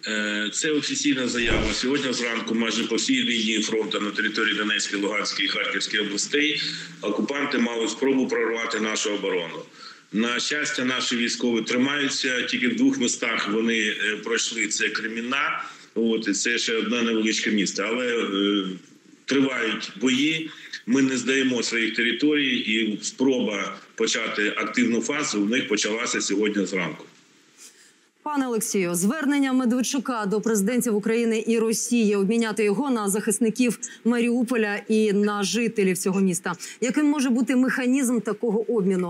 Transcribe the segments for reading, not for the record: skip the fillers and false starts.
Це офіційна заява. Сьогодні зранку майже по всій лінії фронту на території Донецької, Луганської і Харківської областей окупанти мали спробу прорвати нашу оборону. На щастя, наші військові тримаються. Тільки в 2 містах вони пройшли. Це Кремінна, і це ще одне невеличке місто. Але тривають бої, ми не здаємо своїх територій, і спроба почати активну фазу в них почалася сьогодні зранку. Пане Олексію, звернення Медведчука до президентів України і Росії обміняти його на захисників Маріуполя і на жителів цього міста. Яким може бути механізм такого обміну?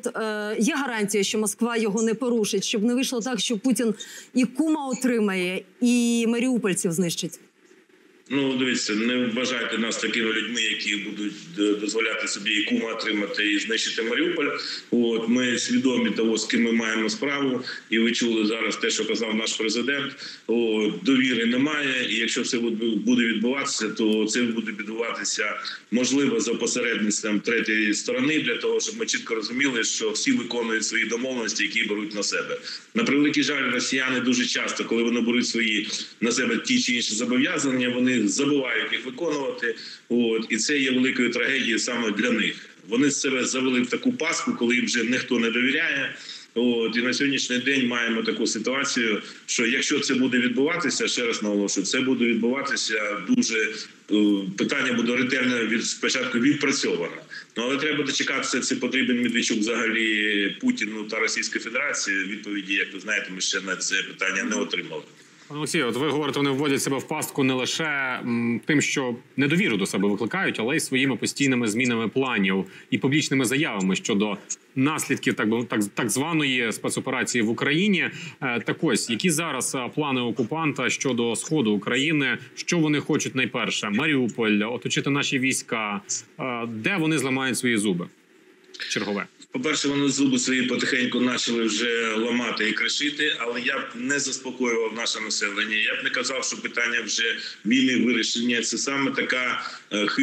Є гарантія, що Москва його не порушить, щоб не вийшло так, що Путін і кума отримає, і маріупольців знищить? Дивіться, не вважайте нас такими людьми, які будуть дозволяти собі і кума отримати, і знищити Маріуполь. Ми свідомі того, з ким ми маємо справу, і ви чули зараз те, що казав наш президент. Довіри немає, і якщо все буде відбуватися, то це буде відбуватися, можливо, за посередництвом третьої сторони, для того, щоб ми чітко розуміли, що всі виконують свої домовленості, які беруть на себе. На превеликий жаль, росіяни дуже часто, коли вони беруть свої на себе ті чи інші зобов'язання, вони забувають їх виконувати, і це є великою трагедією саме для них. Вони себе завели в таку пастку, коли їм вже ніхто не довіряє. І на сьогоднішній день маємо таку ситуацію, що якщо це буде відбуватися, ще раз наголошую, це буде відбуватися дуже, питання буде ретельно спочатку відпрацьовано. Але треба дочекатися, це потрібен Медведчук взагалі Путіну та Російській Федерації. Відповіді, як ви знаєте, ми ще на це питання не отримали. Пане Олексію, ви говорите, вони вводять себе в пастку не лише тим, що недовіру до себе викликають, але й своїми постійними змінами планів і публічними заявами щодо наслідків так званої спецоперації в Україні. Так ось, які зараз плани окупанта щодо сходу України? Що вони хочуть найперше? Маріуполь, оточити наші війська. Де вони зламають свої зуби? Чергове. По-перше, вони зуби свої потихеньку почали вже ламати і кришити, але я б не заспокоював наше населення. Я б не казав, що питання вже війни вирішення. Це саме така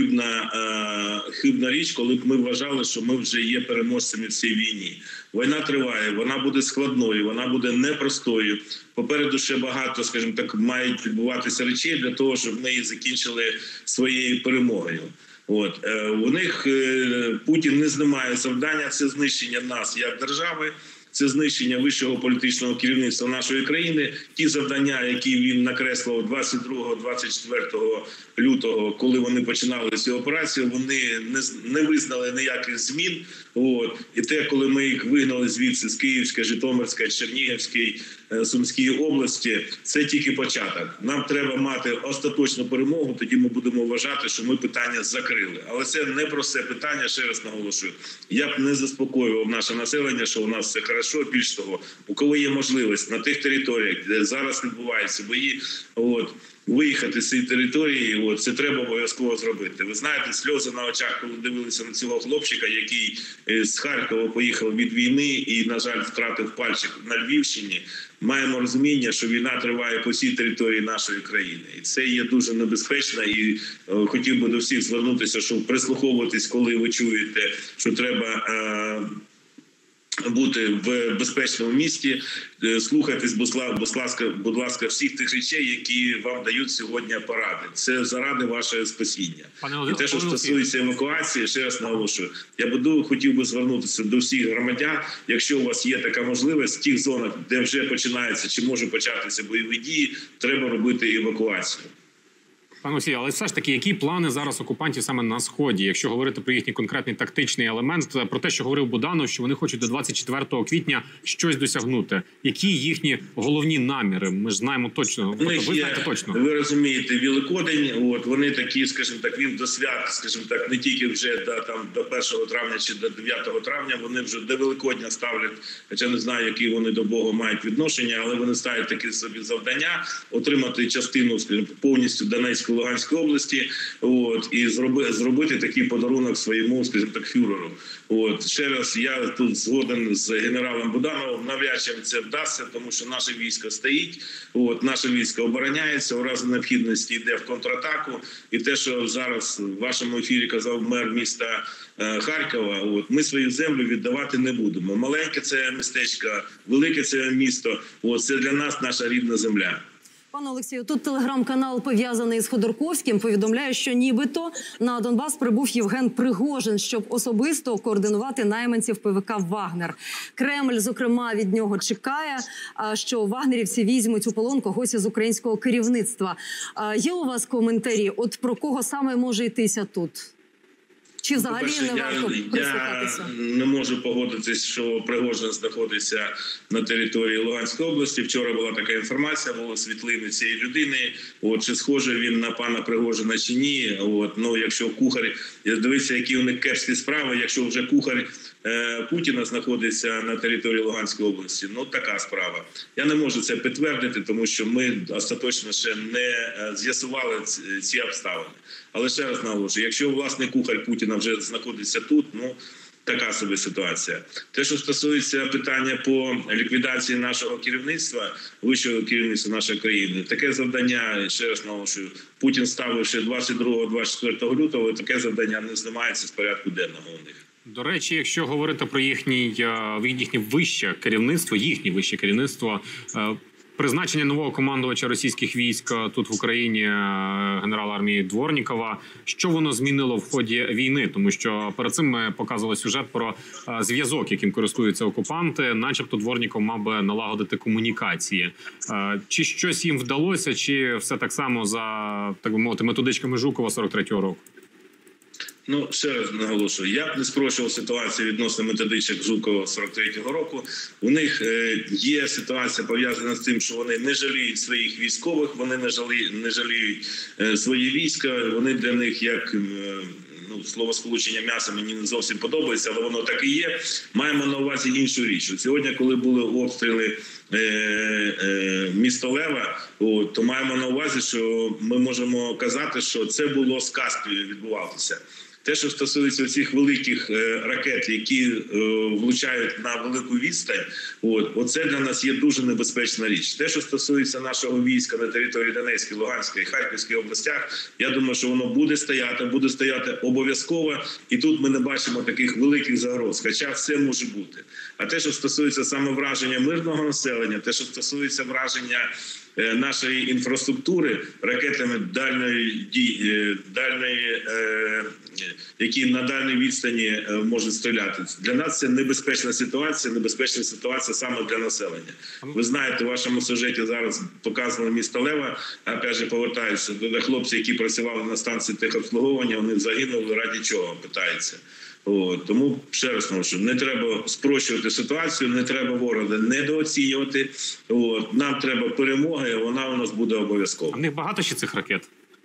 хибна річ, коли б ми вважали, що ми вже є переможцями в цій війні. Війна триває, вона буде складною, вона буде непростою. Попереду ще багато, скажімо так, мають відбуватися речей для того, щоб ми її закінчили своєю перемогою. У них Путін не знімає завдання, це знищення нас як держави, це знищення вищого політичного керівництва нашої країни. Ті завдання, які він накреслив 22-24 лютого, коли вони починали цю операцію, вони не визнали ніяких змін. І те, коли ми їх вигнали звідси з Київської, Житомирської, Чернігівської, Сумської області, це тільки початок. Нам треба мати остаточну перемогу, тоді ми будемо вважати, що ми питання закрили. Але це не просте питання, ще раз наголошую. Я б не заспокоював наше населення, що у нас все хорошо. Більш того, у кого є можливість на тих територіях, де зараз відбуваються бої, виїхати з цієї території, це треба обов'язково зробити. Ви знаєте, сльози на очах, коли дивилися на цього хлопчика, який з Харкова поїхав від війни і, на жаль, втратив пальчик на Львівщині. Маємо розуміння, що війна триває по всій території нашої країни. І це є дуже небезпечно. І хотів би до всіх звернутися, щоб прислуховуватись, коли ви чуєте, що треба бути в безпечному місті, слухайтесь, будь ласка, всіх тих речей, які вам дають сьогодні поради. Це заради вашого спасіння. І те, що стосується евакуації, ще раз наголошую, я хотів би звернутися до всіх громадян, якщо у вас є така можливість, в тих зонах, де вже починається чи може початися бойові дії, треба робити евакуацію. Пане Олексію, але все ж таки, які плани зараз окупантів саме на Сході? Якщо говорити про їхній конкретний тактичний елемент, про те, що говорив Буданов, що вони хочуть до 24 квітня щось досягнути. Які їхні головні наміри? Ми ж знаємо точно. Ви знаєте точно. Ви розумієте, Великодень, вони такі, скажімо так, він до свят, скажімо так, не тільки вже до 1 травня чи до 9 травня, вони вже до Великодня ставлять, хоча не знаю, які вони до Бога мають відношення, але вони ставлять такі собі завдання, отримати частину, скажімо, повністю Донецької, Луганської області, і зробити такий подарунок своєму, скажімо так, фюреру. Ще раз, я тут згоден з генералом Будановим, навряд чи це вдасться, тому що наше військо стоїть, наше військо обороняється, у разі необхідності йде в контратаку. І те, що зараз в вашому ефірі казав мер міста Харкова, ми свою землю віддавати не будемо. Маленьке це містечко, велике це місто, це для нас наша рідна земля. Пане Олексію, тут телеграм-канал, пов'язаний з Ходорковським, повідомляє, що нібито на Донбас прибув Євген Пригожин, щоб особисто координувати найманців ПВК «Вагнер». Кремль, зокрема, від нього чекає, що вагнерівці візьмуть у полон когось із українського керівництва. Є у вас коментарі? От про кого саме може йтися тут? Чи взагалі не варто прислухатися? Я не можу погодитись, що Пригожин знаходиться на території Луганської області. Вчора була така інформація, були світлини цієї людини. Чи схоже він на пана Пригожина чи ні. Якщо кухар, дивіться, які у них кепські справи, якщо вже кухар Путіна знаходиться на території Луганської області, така справа. Я не можу це підтвердити, тому що ми остаточно ще не з'ясували ці обставини. Але ще раз наголошую, якщо власний кухар Путіна вже знаходиться тут, така собі ситуація. Те, що стосується питання по ліквідації нашого керівництва, вищого керівництва нашої країни, таке завдання, ще раз наголошую, Путін ставив ще 22-24 лютого, таке завдання не знімається з порядку денного у них. До речі, якщо говорити про їхнє вище керівництво, призначення нового командувача російських військ тут в Україні, генерала армії Дворнікова, що воно змінило в ході війни? Тому що перед цим ми показували сюжет про зв'язок, яким користуються окупанти. Начебто Дворніков мав би налагодити комунікації. Чи щось їм вдалося, чи все так само за, так би мовити, методичками Жукова 43-го року? Ще раз наголошую, я б не спрощував ситуацію відносно методичок Жукова 43-го року. У них є ситуація пов'язана з тим, що вони не жаліють своїх військових, вони не жаліють свої війська, вони для них як... словосполучення «м'ясо» мені не зовсім подобається, але воно так і є. Маємо на увазі іншу річ. Сьогодні, коли були обстріли міста Лева, то маємо на увазі, що ми можемо казати, що це було з Каспію відбувалося. Те, що стосується цих великих ракет, які влучають на велику відстань, оце для нас є дуже небезпечна річ. Те, що стосується нашого війська на території Донецької, Луганської, Харківської областях, я думаю, що воно буде стояти обов'язково, і тут ми не бачимо таких великих загроз, хоча все може бути. А те, що стосується саме враження мирного населення, те, що стосується враження нашої інфраструктури ракетами які на дальній відстані можуть стріляти. Для нас це небезпечна ситуація саме для населення. Ви знаєте, в вашому сюжеті зараз показано місто Лева, опять же повертаюся, де хлопці, які працювали на станції техобслуговування, вони загинули, раді чого, питаються. Тому ще раз наголошую, не треба спрощувати ситуацію, не треба ворога недооцінювати. Нам треба перемога, і вона у нас буде обов'язково. А в них багато ще цих ракет?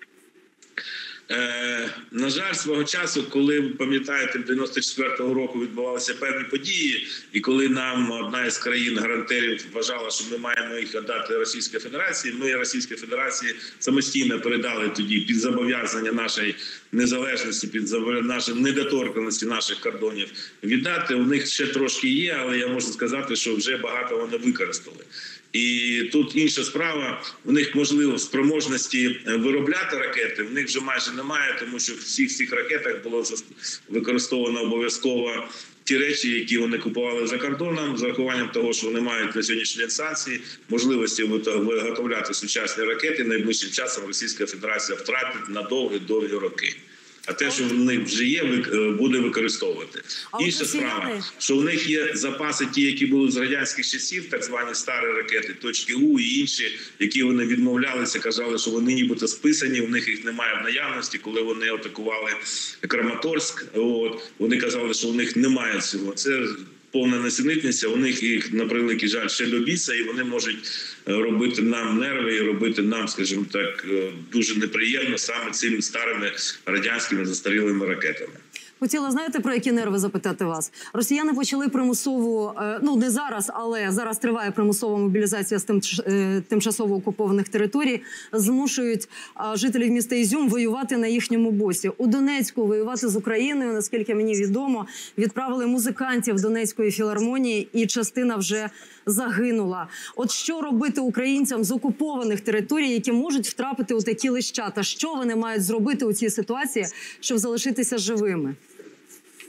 На жаль, свого часу, коли, ви пам'ятаєте, 94-го року відбувалися певні події, і коли нам одна із країн-гарантерів вважала, що ми маємо їх віддати Російській Федерації, ми Російській Федерації самостійно передали тоді під зобов'язання нашої незалежності, під нашої недоторканості наших кордонів віддати. У них ще трошки є, але я можу сказати, що вже багато вони використали. І тут інша справа, в них, можливо, спроможності виробляти ракети, в них вже майже немає, тому що в всіх цих ракетах було використовано обов'язково ті речі, які вони купували за кордоном, з урахуванням того, що вони мають на сьогоднішній день санкції, можливості виготовляти сучасні ракети, найближчим часом Російська Федерація втратить на довгі роки. А те, що в них вже є, буде використовувати. Інша справа, що в них є запаси ті, які були з радянських часів, так звані старі ракети, точки У і інші, які вони відмовлялися, казали, що вони нібито списані, в них їх немає в наявності. Коли вони атакували Краматорськ, вони казали, що в них немає цього. Це повна несенітниця, у них їх, на превеликий жаль, ще до біса, і вони можуть робити нам нерви і робити нам, скажімо так, дуже неприємно саме цими старими радянськими застарілими ракетами. Хотіла, знаєте, про які нерви запитати вас? Росіяни почали примусову, не зараз, але зараз триває примусова мобілізація з тимчасово окупованих територій, змушують жителів міста Ізюм воювати на їхньому боці. У Донецьку воювати з Україною, наскільки мені відомо, відправили музикантів Донецької філармонії, і частина вже загинула. От що робити українцям з окупованих територій, які можуть втрапити у такі лищата? Що вони мають зробити у цій ситуації, щоб залишитися живими?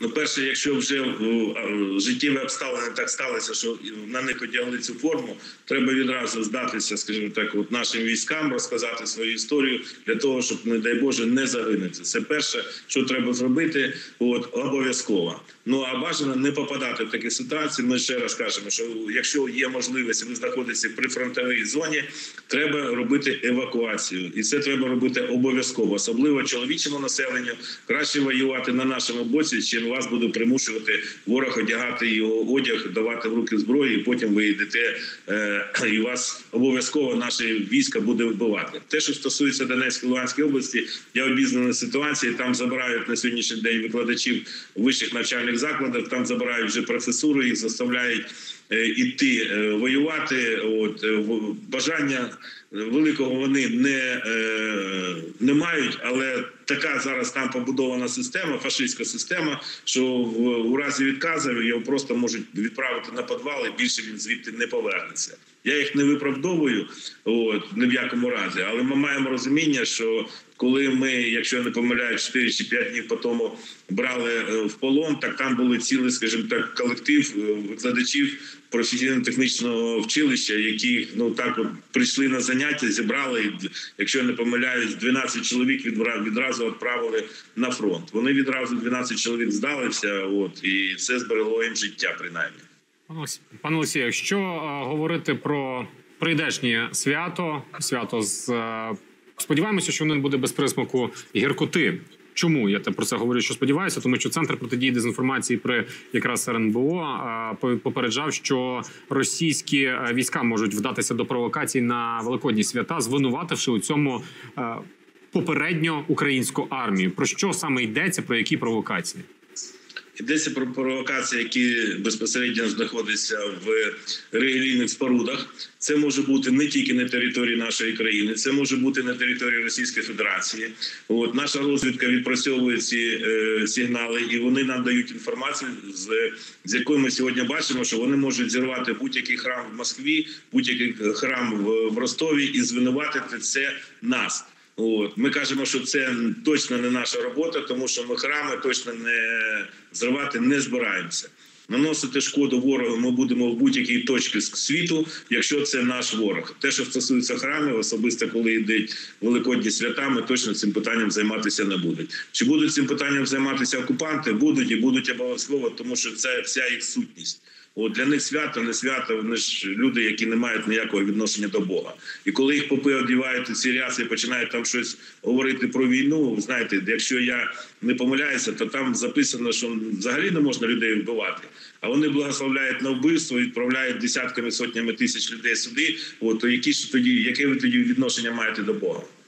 Ну, перше, якщо вже життєві обставини так сталося, що на них одягли цю форму, треба відразу здатися, скажімо так, от нашим військам, розказати свою історію для того, щоб, не дай Боже, не загинути. Це перше, що треба зробити, обов'язково. Ну, а бажано не попадати в такі ситуації. Ми ще раз кажемо, що якщо є можливість, ви знаходитеся при фронтовій зоні, треба робити евакуацію. І це треба робити обов'язково, особливо чоловічому населенню. Краще воювати на нашому боці, чим вас буде примушувати ворог одягати його одяг, давати в руки зброї, і потім ви йдете, і вас обов'язково наше військо буде вбивати. Те, що стосується Донецької, Луганської області, я обізнаний ситуації, там забирають на сьогоднішній день викладачів вищих навчальних закладів, там забирають вже професуру, їх заставляють іти воювати. Бажання великого вони не мають, але така зараз там побудована система, фашистська система, що у разі відказу його просто можуть відправити на підвал, і більше він звідти не повернеться. Я їх не виправдовую, ні в якому разі, але ми маємо розуміння, що коли ми, якщо я не помиляюсь, 4 чи 5 днів по тому брали в полон, так там були цілий, скажімо так, колектив викладачів професійно-технічного вчилища, які прийшли на заняття, зібрали, якщо я не помиляюсь, 12 чоловік відразу відправили на фронт. Вони відразу 12 чоловік здалися, і це зберегло їм життя, принаймні. Пане Олексію, якщо говорити про прийдешнє свято сподіваємося, що воно не буде без присмаку гіркоти. Чому я про це говорю, що сподіваюся? Тому що Центр протидії дезінформації при якраз РНБО попереджав, що російські війська можуть вдатися до провокацій на великодні свята, звинувативши у цьому попередньо українську армію. Про що саме йдеться, про які провокації? Йдеться про провокації, які безпосередньо знаходяться в релігійних спорудах. Це може бути не тільки на території нашої країни, це може бути на території Російської Федерації. Наша розвідка відпрацьовує ці сигнали, і вони нам дають інформацію, з якою ми сьогодні бачимо, що вони можуть зірвати будь-який храм в Москві, будь-який храм в Ростові і звинуватити це нас. Ми кажемо, що це точно не наша робота, тому що ми храми точно зривати не збираємося. Наносити шкоду ворогу ми будемо в будь-якій точці світу, якщо це наш ворог. Те, що стосується храмів, особисто коли йдуть великодні свята, ми точно цим питанням займатися не будуть. Чи будуть цим питанням займатися окупанти? Будуть, і будуть обов'язково, тому що це вся їх сутність. Для них свято, не свято, вони ж люди, які не мають ніякого відношення до Бога. І коли їх попи одягають ці ряси і починають там щось говорити про війну, знаєте, якщо я не помиляюся, то там записано, що взагалі не можна людей вбивати. А вони благословляють на вбивство, відправляють десятками, сотнями тисяч людей сюди. Яке ви тоді відношення маєте до Бога?